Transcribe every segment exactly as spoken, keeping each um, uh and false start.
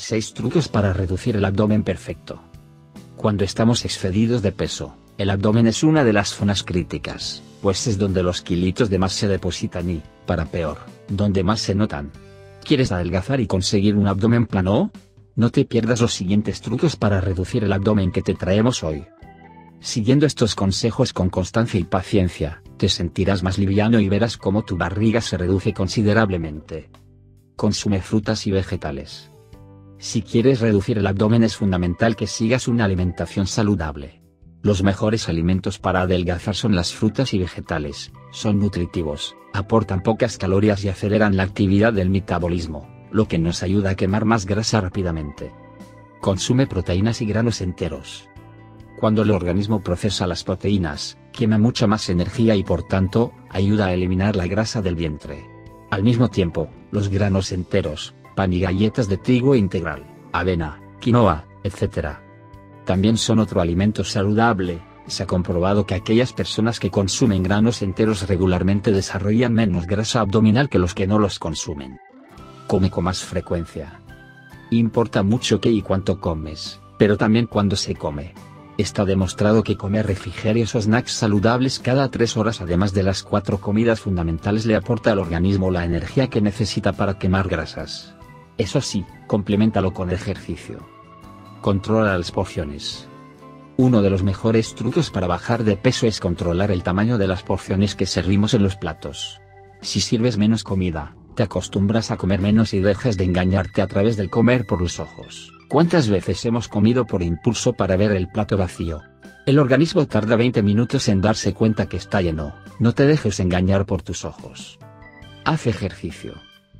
seis trucos para reducir el abdomen perfecto. Cuando estamos excedidos de peso, el abdomen es una de las zonas críticas, pues es donde los kilitos de más se depositan y, para peor, donde más se notan. ¿Quieres adelgazar y conseguir un abdomen plano? No te pierdas los siguientes trucos para reducir el abdomen que te traemos hoy. Siguiendo estos consejos con constancia y paciencia, te sentirás más liviano y verás cómo tu barriga se reduce considerablemente. Consume frutas y vegetales. Si quieres reducir el abdomen es fundamental que sigas una alimentación saludable. Los mejores alimentos para adelgazar son las frutas y vegetales, son nutritivos, aportan pocas calorías y aceleran la actividad del metabolismo, lo que nos ayuda a quemar más grasa rápidamente. Consume proteínas y granos enteros. Cuando el organismo procesa las proteínas, quema mucha más energía y por tanto, ayuda a eliminar la grasa del vientre. Al mismo tiempo, los granos enteros, pan y galletas de trigo integral, avena, quinoa, etcétera. También son otro alimento saludable. Se ha comprobado que aquellas personas que consumen granos enteros regularmente desarrollan menos grasa abdominal que los que no los consumen. Come con más frecuencia. Importa mucho qué y cuánto comes, pero también cuándo se come. Está demostrado que comer refrigerios o snacks saludables cada tres horas además de las cuatro comidas fundamentales le aporta al organismo la energía que necesita para quemar grasas. Eso sí, compleméntalo con ejercicio. Controla las porciones. Uno de los mejores trucos para bajar de peso es controlar el tamaño de las porciones que servimos en los platos. Si sirves menos comida, te acostumbras a comer menos y dejas de engañarte a través del comer por los ojos. ¿Cuántas veces hemos comido por impulso para ver el plato vacío? El organismo tarda veinte minutos en darse cuenta que está lleno. No te dejes engañar por tus ojos. Haz ejercicio.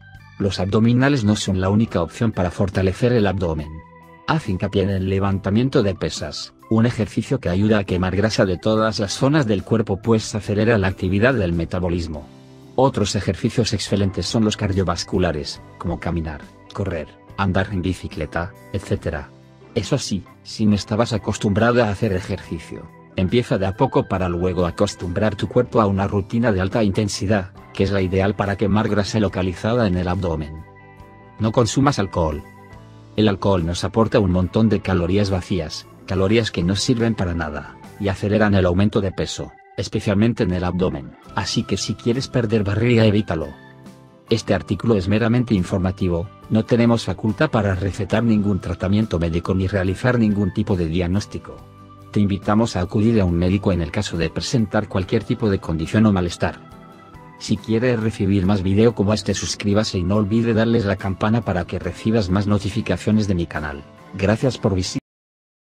Los abdominales no son la única opción para fortalecer el abdomen. Haz hincapié en el levantamiento de pesas, un ejercicio que ayuda a quemar grasa de todas las zonas del cuerpo pues acelera la actividad del metabolismo. Otros ejercicios excelentes son los cardiovasculares, como caminar, correr, andar en bicicleta, etcétera. Eso sí, si no estabas acostumbrado a hacer ejercicio, empieza de a poco para luego acostumbrar tu cuerpo a una rutina de alta intensidad, que es la ideal para quemar grasa localizada en el abdomen. No consumas alcohol. El alcohol nos aporta un montón de calorías vacías, calorías que no sirven para nada, y aceleran el aumento de peso, especialmente en el abdomen, así que si quieres perder barriga evítalo. Este artículo es meramente informativo, no tenemos facultad para recetar ningún tratamiento médico ni realizar ningún tipo de diagnóstico. Te invitamos a acudir a un médico en el caso de presentar cualquier tipo de condición o malestar. Si quieres recibir más vídeo como este, suscríbase y no olvide darles la campana para que recibas más notificaciones de mi canal. Gracias por visitar.